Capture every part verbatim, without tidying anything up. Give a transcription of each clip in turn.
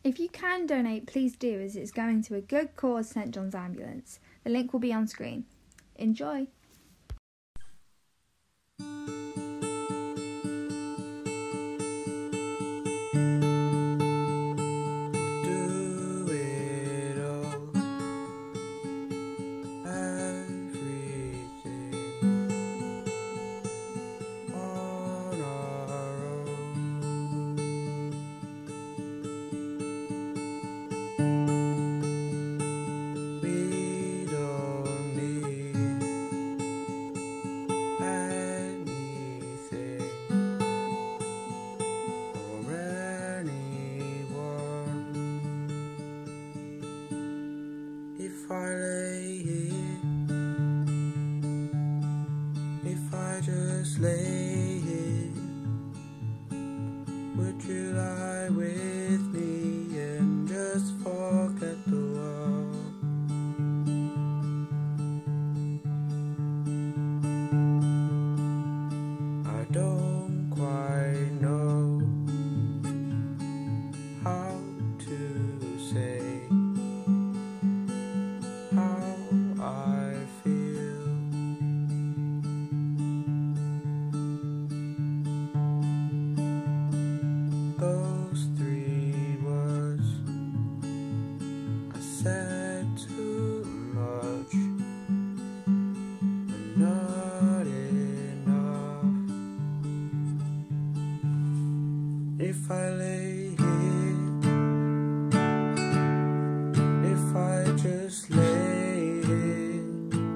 If you can donate, please do, as it's going to a good cause, St John's Ambulance. The link will be on screen. Enjoy! If I lay here, if I just lay here, would you lie with me and just forget the world? I don't quite know how to say how I feel. Those three words I said too much, but not enough. If I lay here, if I just lay here,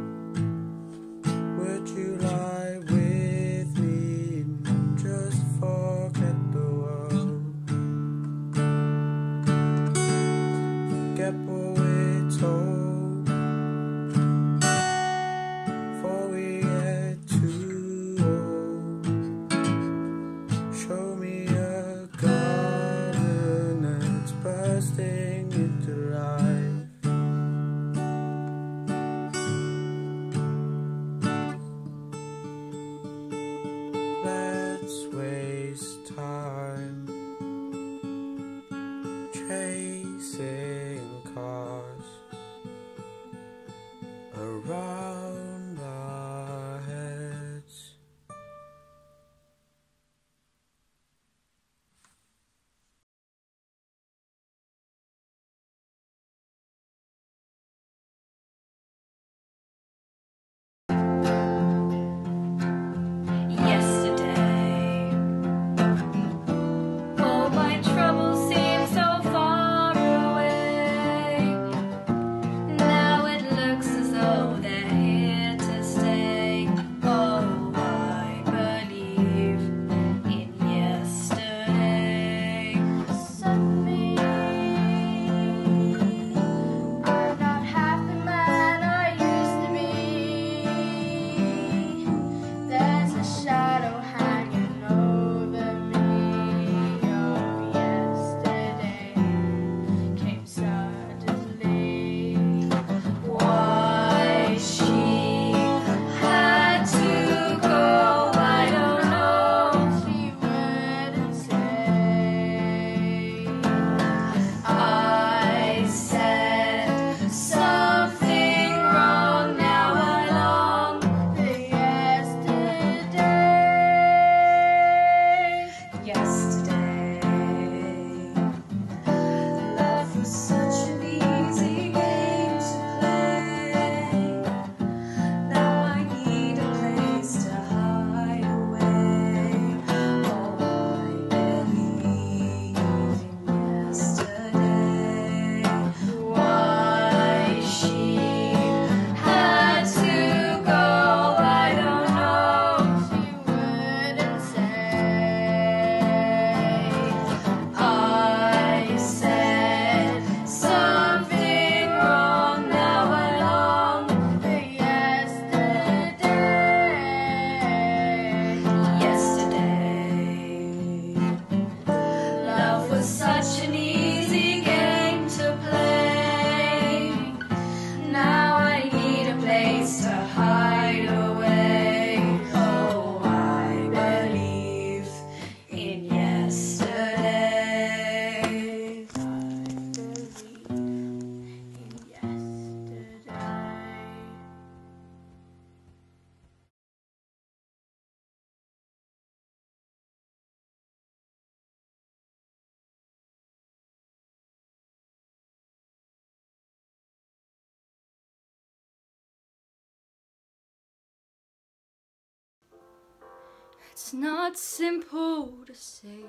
would you lie with me and just forget the world? Forget what we're told, before we get too old. Show me a garden that's bursting into life. Let's waste time chasing cars around our heads. Yesterday, all my troubles seem so far away. It's not simple to say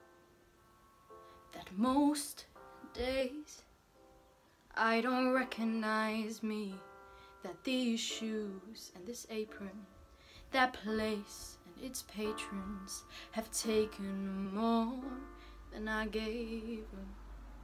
that most days I don't recognize me, that these shoes and this apron, that place and its patrons have taken more than I gave them.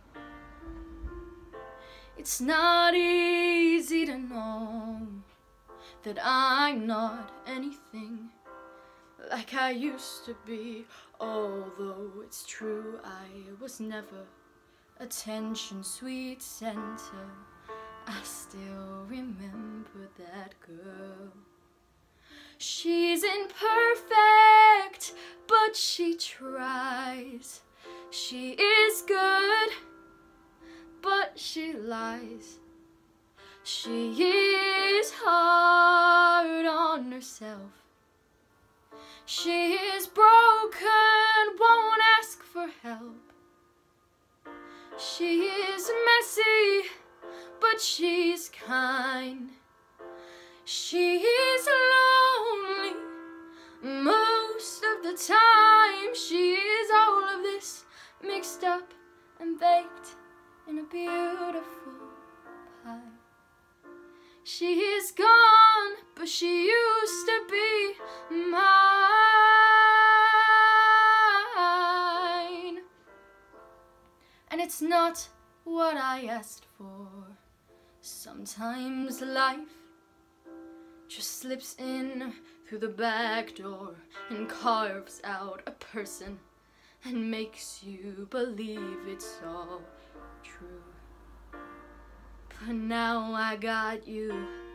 It's not easy to know that I'm not anything like I used to be, although it's true I was never attention sweet center. I still remember that girl. She's imperfect, but she tries. She is good, but she lies. She is hard on herself. She is broken, won't ask for help. She is messy, but she's kind. She is lonely most of the time. She is all of this mixed up and baked in a beautiful pie. She is gone, but she used to be mine. And it's not what I asked for. Sometimes life just slips in through the back door and carves out a person and makes you believe it's all true. But now I got you.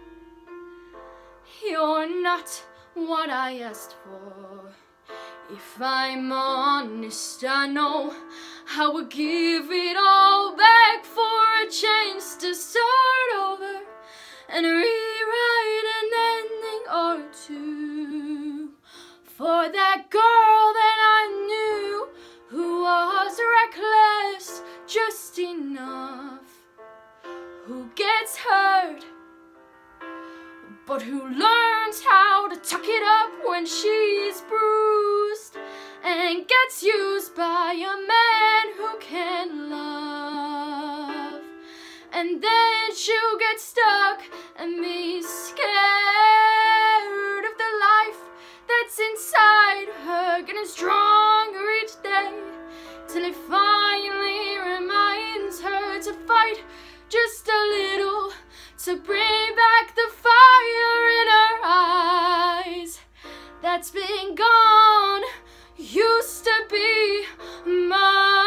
You're not what I asked for. If I'm honest, I know I would give it all back for a chance to start over and rewrite an ending or two for that girl that I knew, who was reckless just enough, who gets hurt but who learns how to tuck it up when she's bruised, and gets used by a man who can love. And then she'll get stuck and be scared of the life that's inside her, getting stronger each day, till it finally reminds her to fight just a little, to bring back the fire in her eyes that's been gone, used to be mine.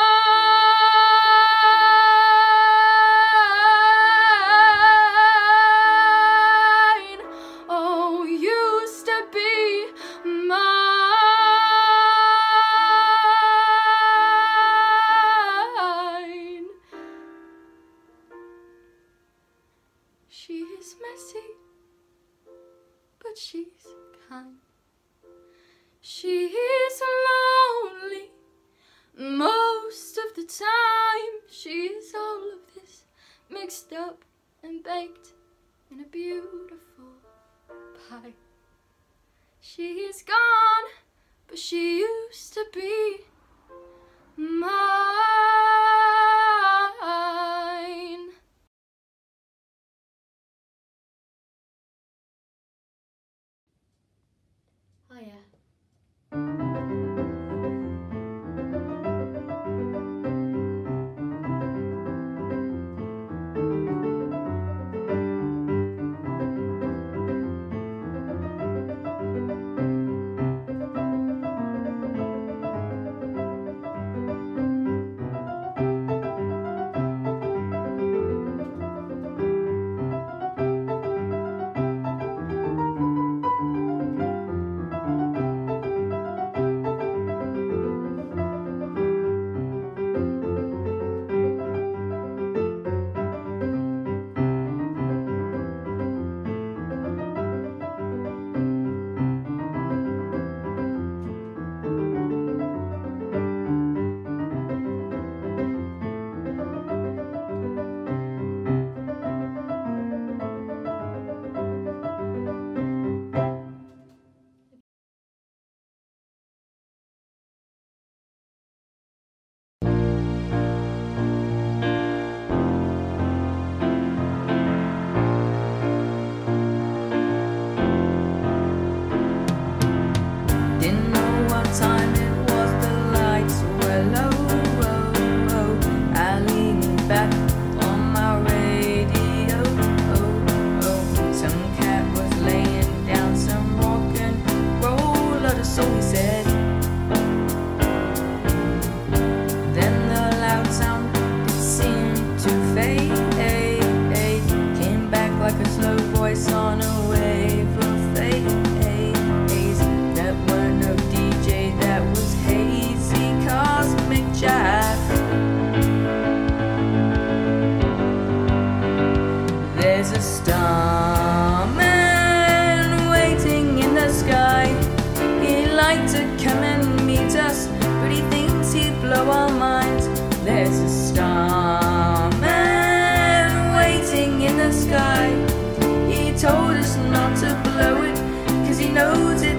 Oh, used to be mine. She is messy, but she's kind. She is lonely most of the time. She is all of this mixed up and baked in a beautiful pie. She is gone, but she used to be mine. Oh yeah.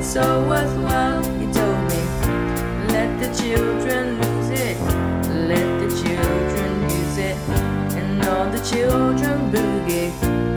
it's all worthwhile. He told me, let the children lose it, let the children use it, and all the children boogie.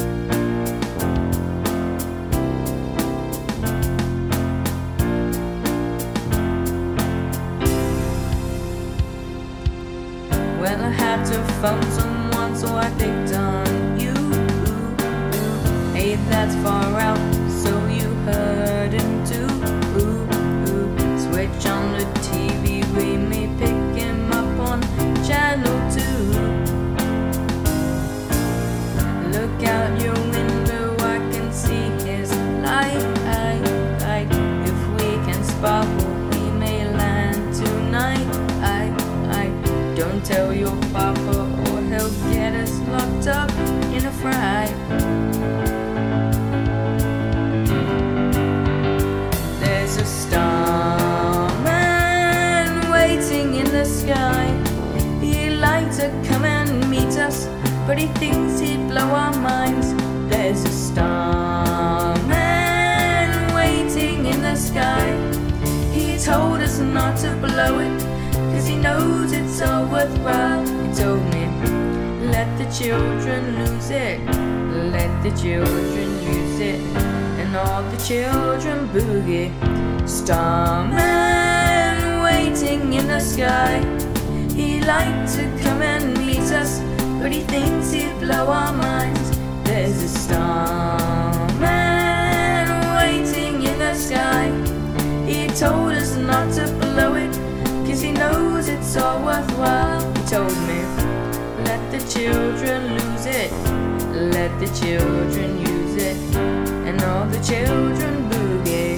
Well, I had to phone someone, so I picked on you. Hey, that's far out, so you heard him too. Switch on the T V, we may pick him up on channel two. Look out your window, I can see his light. If we can sparkle, we may land tonight. I, I, don't tell your papa or he'll get us locked up in a fry. There's a starman waiting in the sky. He'd like to come and meet us, but he thinks he'd blow our minds. There's a starman waiting in the sky. He told us not to blow it, cause he knows it's all worthwhile. He told me, let the children lose it, let the children use it, and all the children boogie. Starman waiting in the sky. He'd like to come and meet us, but he thinks he'd blow our minds. There's a starman waiting in the sky. He told us not to blow it, cause he knows it's all worthwhile. He told me, let the children lose it, let the children use it, and all the children boogie.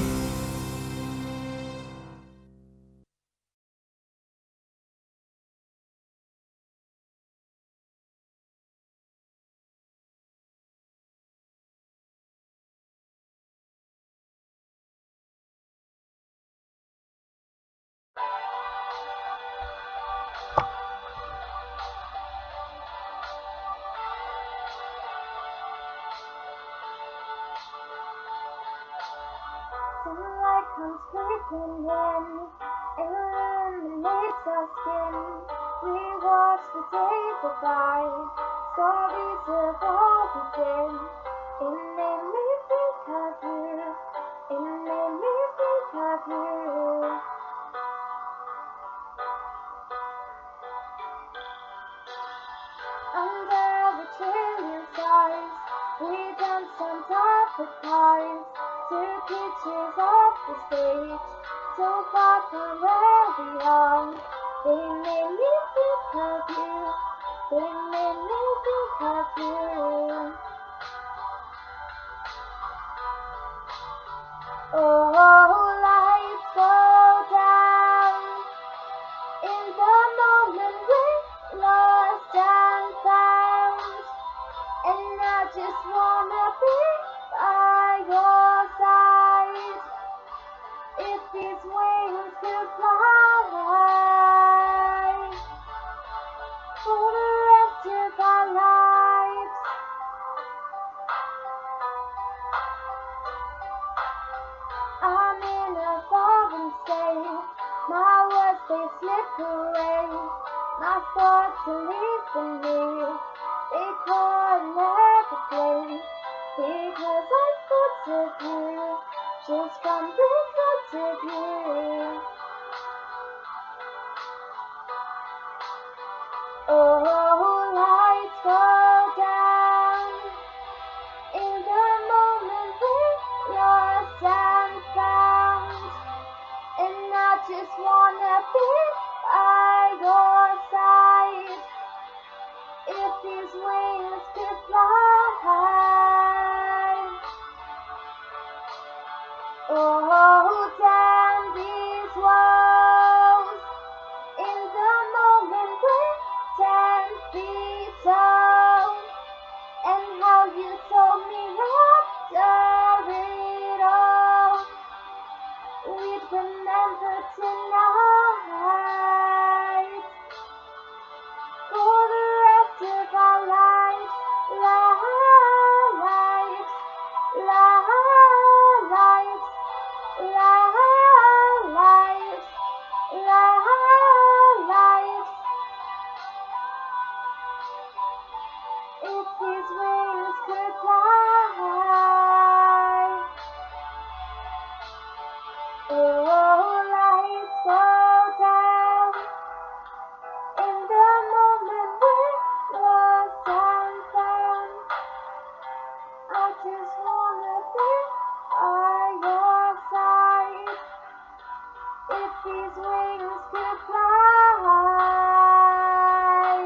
Sunlight comes creeping in, illuminates our skin. We watch the day go by, stories of all we did. It made me think of you, it made me think of you. Under the trillion stars, we danced on top of cars. Two pictures off the stage, so far from where we are. They made me think of you, they made me think of you. Oh, lights go down in the moment we're lost and found, and I just wanna be by your side. If these wings could fly for the rest of our lives, I'm in a foreign state. My words they slip away, my thoughts are leaving me. They could never play, because I thought of you, just from the thought of you. Oh, lights go down in the moment we're lost and found, and I just wanna be by your side. If these wings could fly, oh, damn these walls. In the moment we're ten feet tall, and how you told me after it all, we'd remember tonight for the rest of our lives, lives, lives, lives, lives. these wings could fly, oh, lights fall down in the moment we're lost and found. I just wanna be by your side. If these wings could fly,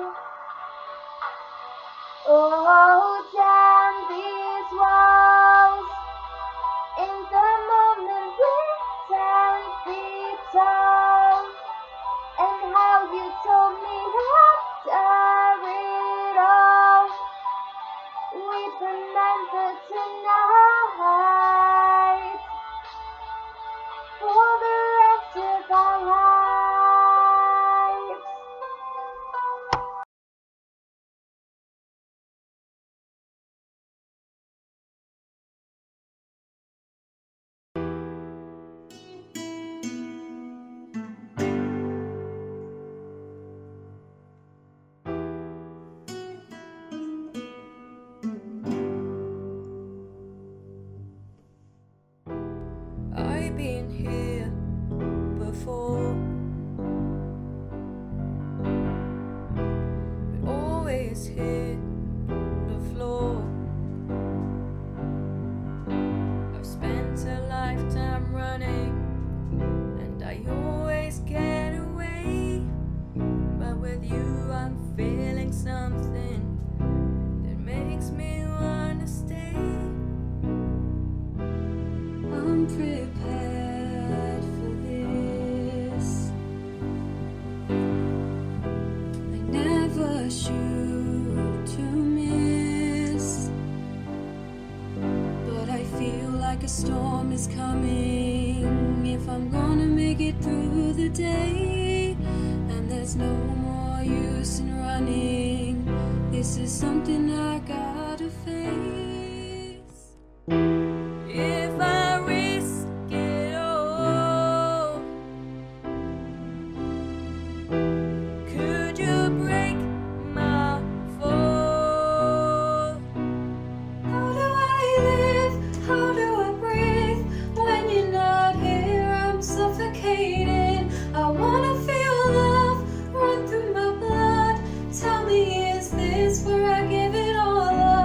oh, damn these walls. In the moment we're ten feet tall, and how you told me after it all, we'd remember tonight for the rest of our lives. I've been here before, but always hit the floor. I've spent a lifetime running, and I always get away. But with you I'm feeling something that makes me wanna stay. I'm prepared for this. I never shoot to miss, but I feel like a storm is coming if I'm gonna make it through the day. And there's no more use in running. This is something I gotta face. If I risk it all, could you break my fall? How do I live? How do I breathe? When you're not here, I'm suffocating. I wanna feel love run through my blood. Tell me, is this where I give it all up?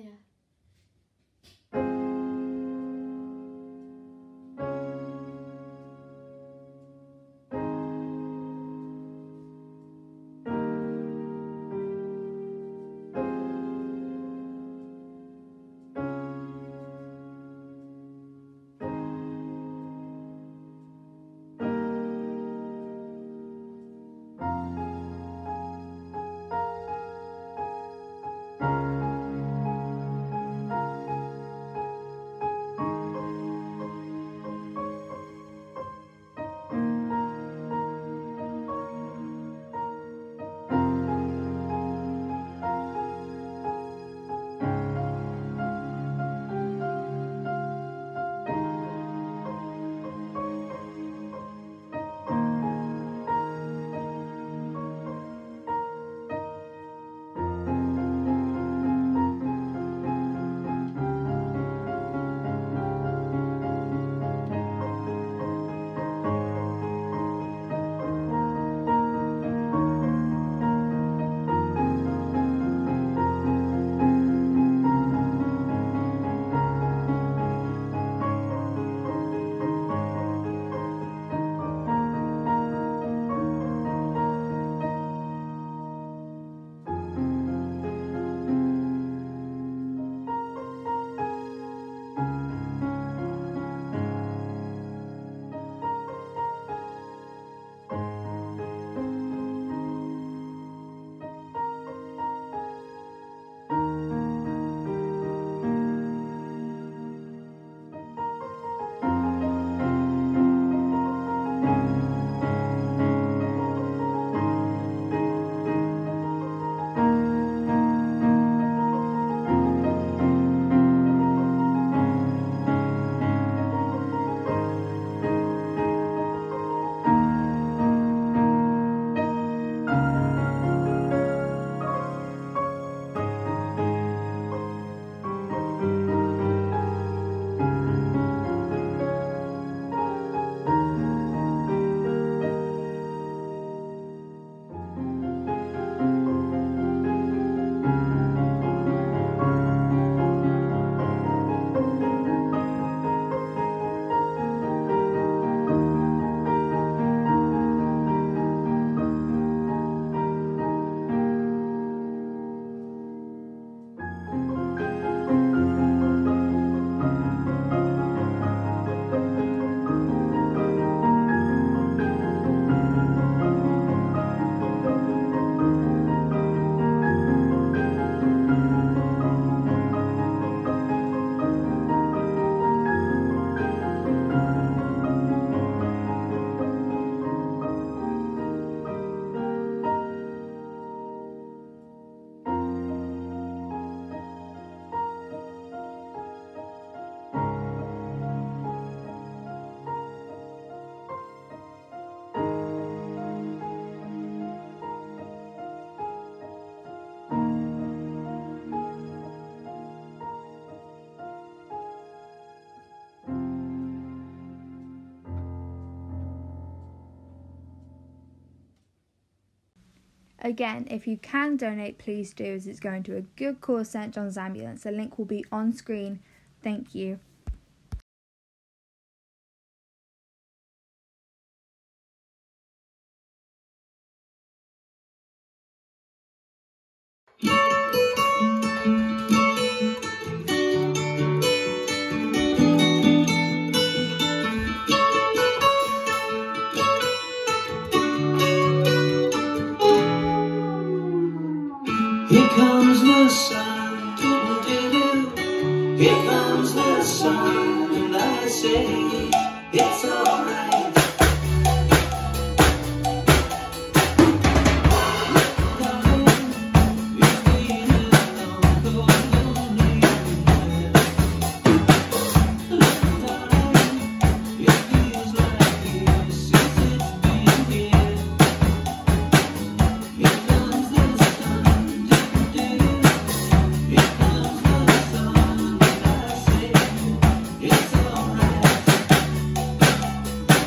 yeah. Again, if you can donate, please do, as it's going to a good cause, Saint John's Ambulance. The link will be on screen. Thank you. Here comes the sun, doo-doo-doo. Here comes the sun, and I say it's alright. It's alright.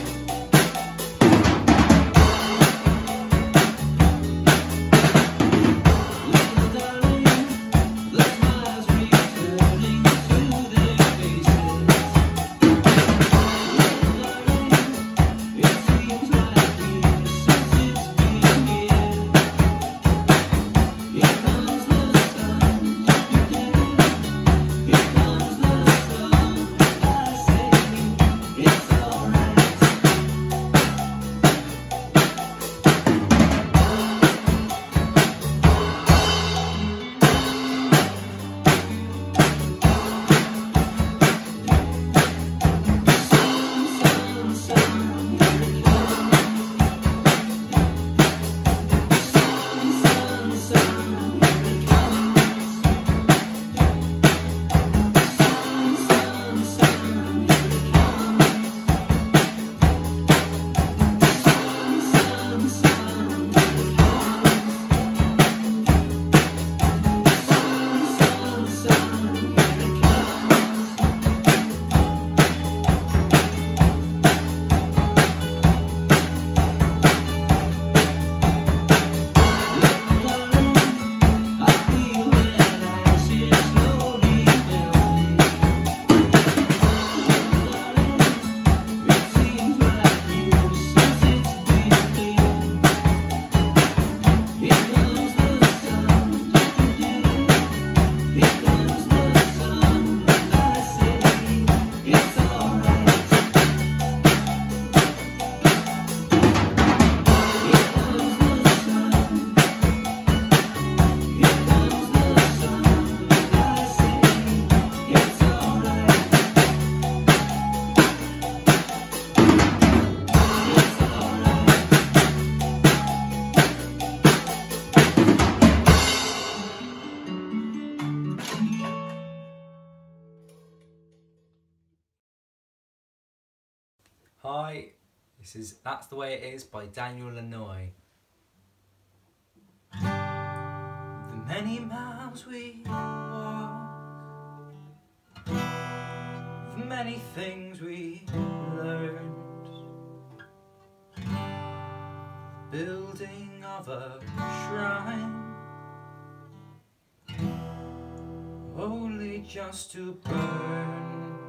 Hi, this is That's the Way It Is by Daniel Lanoy. The many miles we walk, the many things we learned, building of a shrine, only just to burn.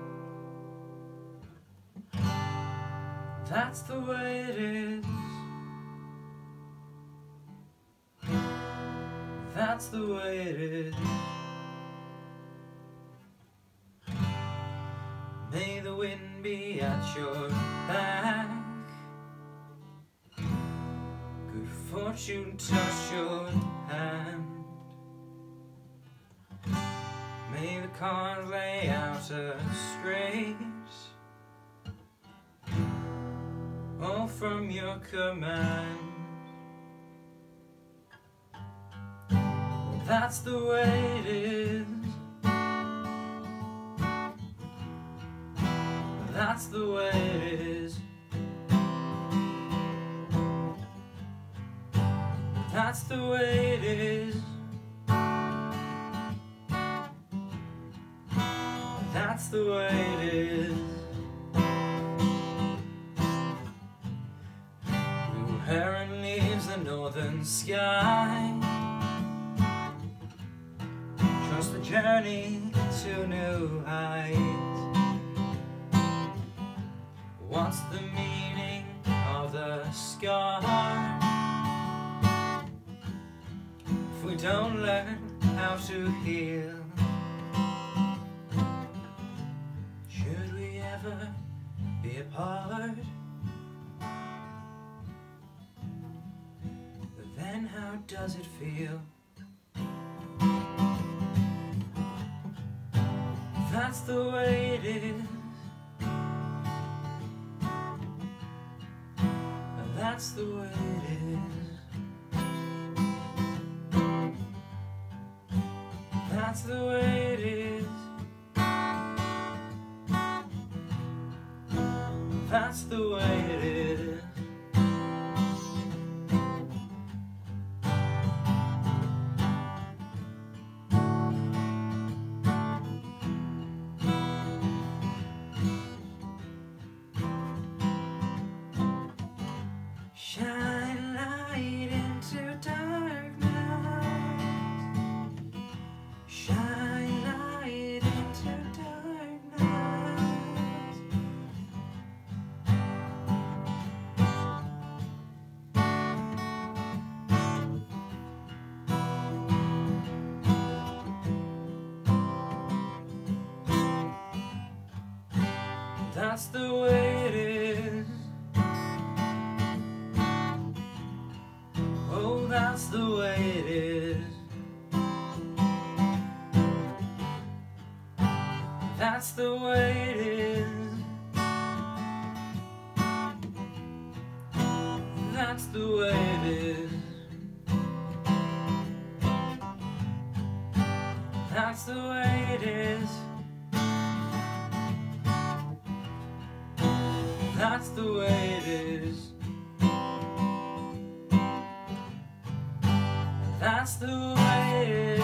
That's the way it is. That's the way it is. May the wind be at your back, good fortune touch your hand. May the cards lay out a straight, all from your command. That's the way it is. That's the way it is. That's the way it is. That's the way it is. Blue heron leaves the northern sky, trust the journey to new heights. What's the meaning of the scar if we don't learn how to heal? Should we ever be apart? But then how does it feel? That's the way it is. That's the way it is. That's the way it is. That's the way it is. Shine light into darkness. Shine light into darkness. That's the way it is. Oh, that's the way it is. That's the way it is. That's the way it is. That's the way it is. That's the way it is. That's the way it is.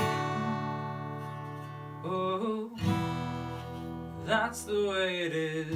Oh, that's the way it is.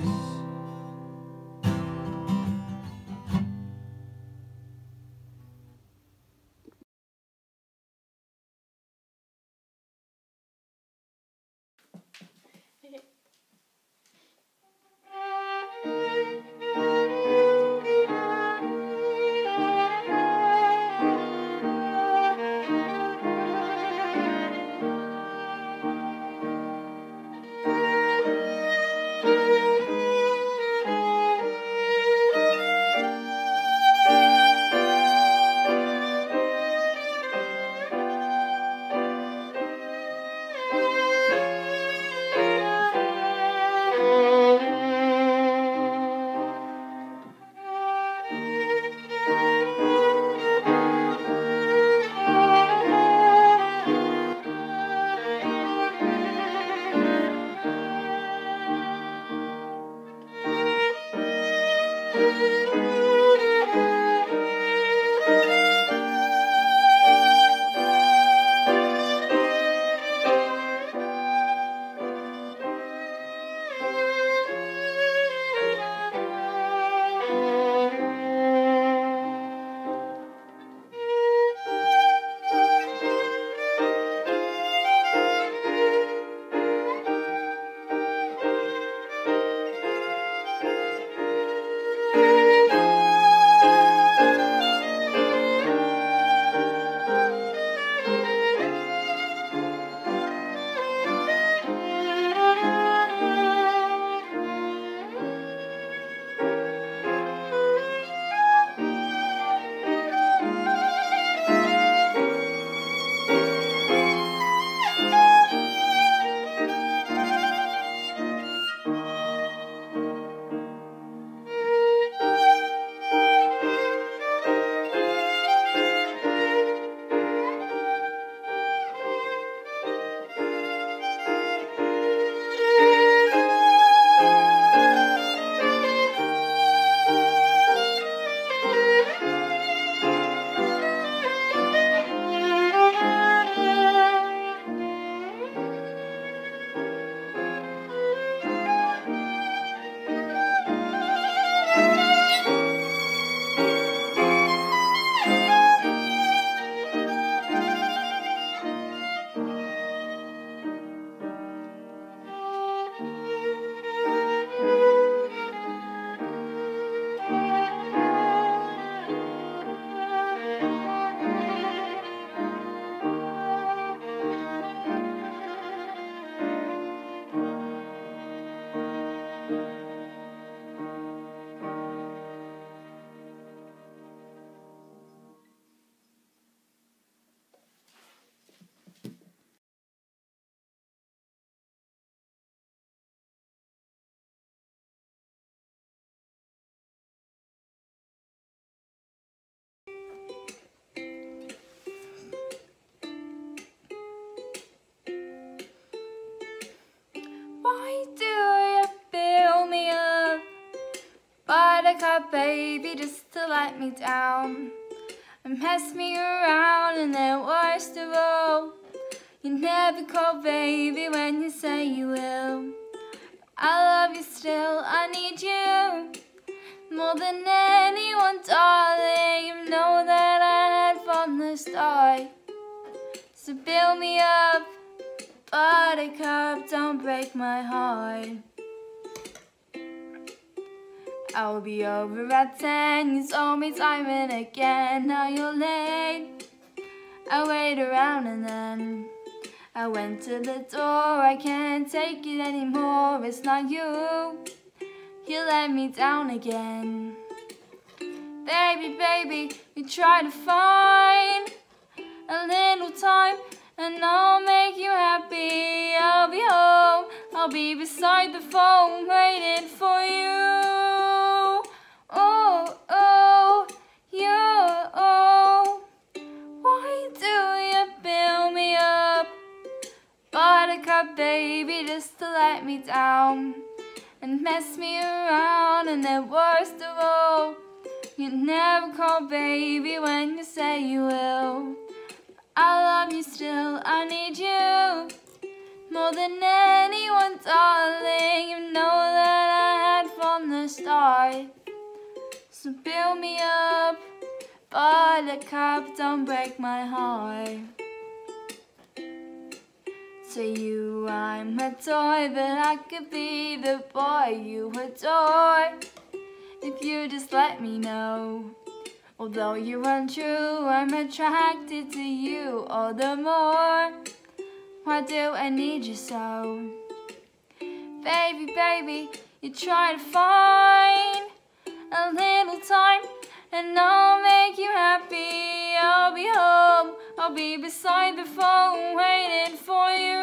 Thank you. Buttercup baby just to let me down and mess me around, and then worst of all, you never call baby when you say you will. I love you still, I need you more than anyone, darling. You know that I had from the start. So build me up, Buttercup, don't break my heart. I'll be over at ten, you told me time and again. Now you're late, I wait around and then I went to the door. I can't take it anymore, it's not you, you let me down again. Baby, baby, you try to find a little time and I'll make you happy. I'll be home, I'll be beside the phone waiting for you. Oh, oh, you, oh, why do you build me up, Buttercup baby, just to let me down and mess me around, and then worst of all, you never call baby when you say you will. I love you still, I need you more than anyone, darling. You know that I had from the start. So build me up, Buttercup, don't break my heart. To you I'm a toy, but I could be the boy you adore if you just let me know. Although you're untrue, I'm attracted to you all the more. Why do I need you so? Baby, baby, you try to find a little time and I'll make you happy. I'll be home, I'll be beside the phone waiting for you.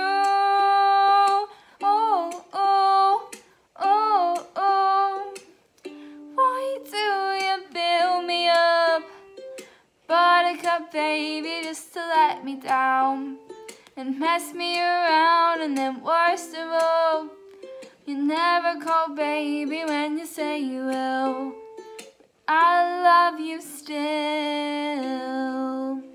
Oh, oh, oh, oh, why do you build me up, Buttercup baby, just to let me down and mess me around, and then worst of all, you never call baby when you say you will. I love you still.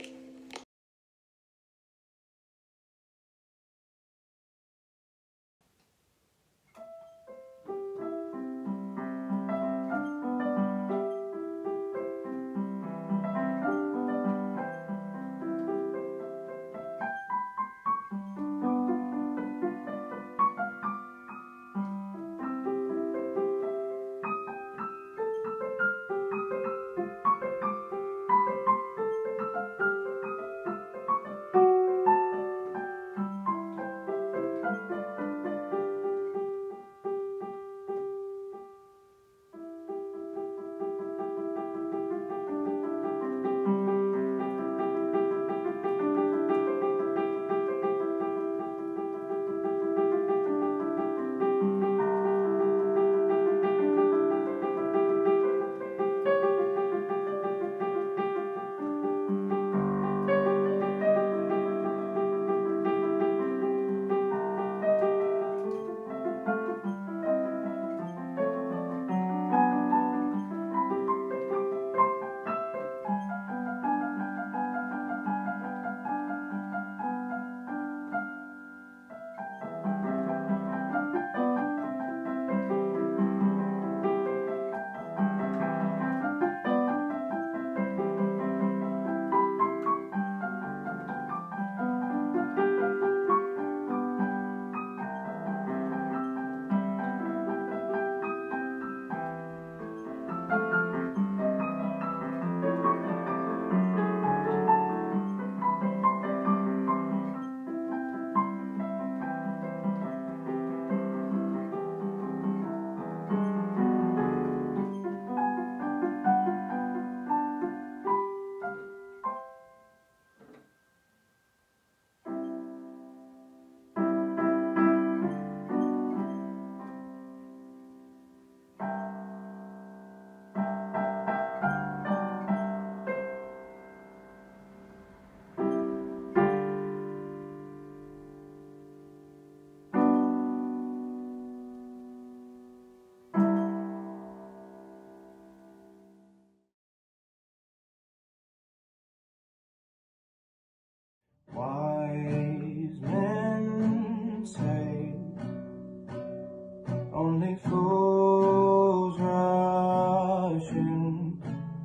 only fools rush in,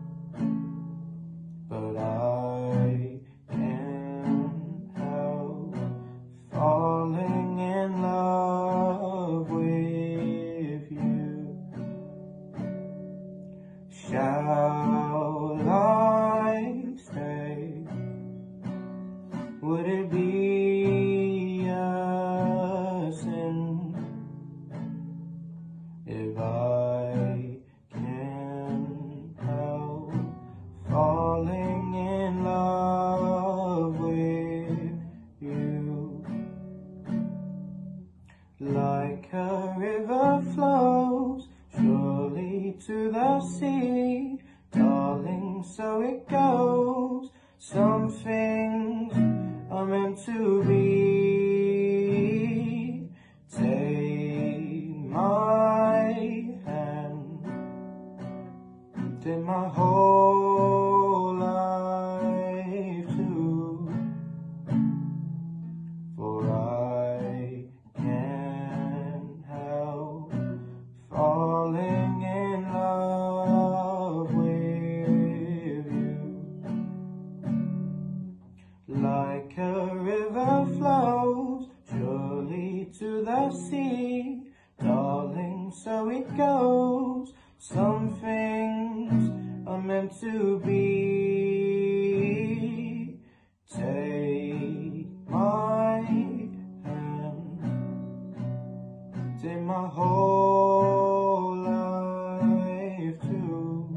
but I can't help falling in love with you. Shall I stay? Would it be a sin if I can't help falling in love with you? Like a river flows surely to the sea, darling, so it goes. Some things are meant to be. Take my hand, take my whole life too, for I can't help falling in love with you. Like a river flows surely to the sea, darling, so it goes. Some things are meant to be. Take my hand, take my whole life too,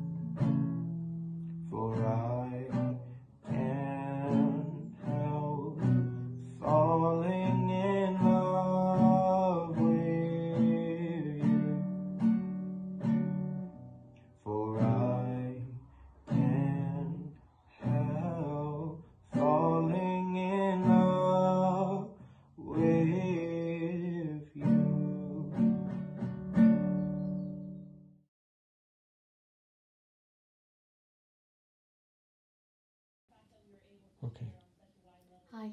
for I can't help falling in love with you, for I can't help falling in love with you. Okay. Hi.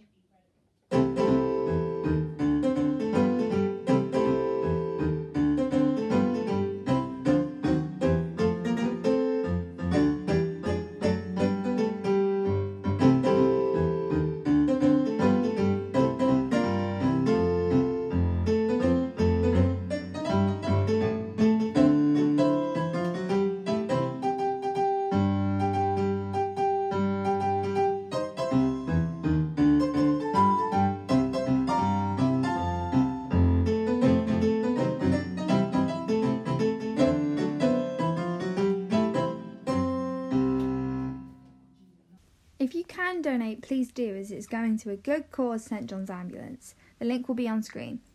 If you can donate, please do, as it's going to a good cause, St John's Ambulance. The link will be on screen.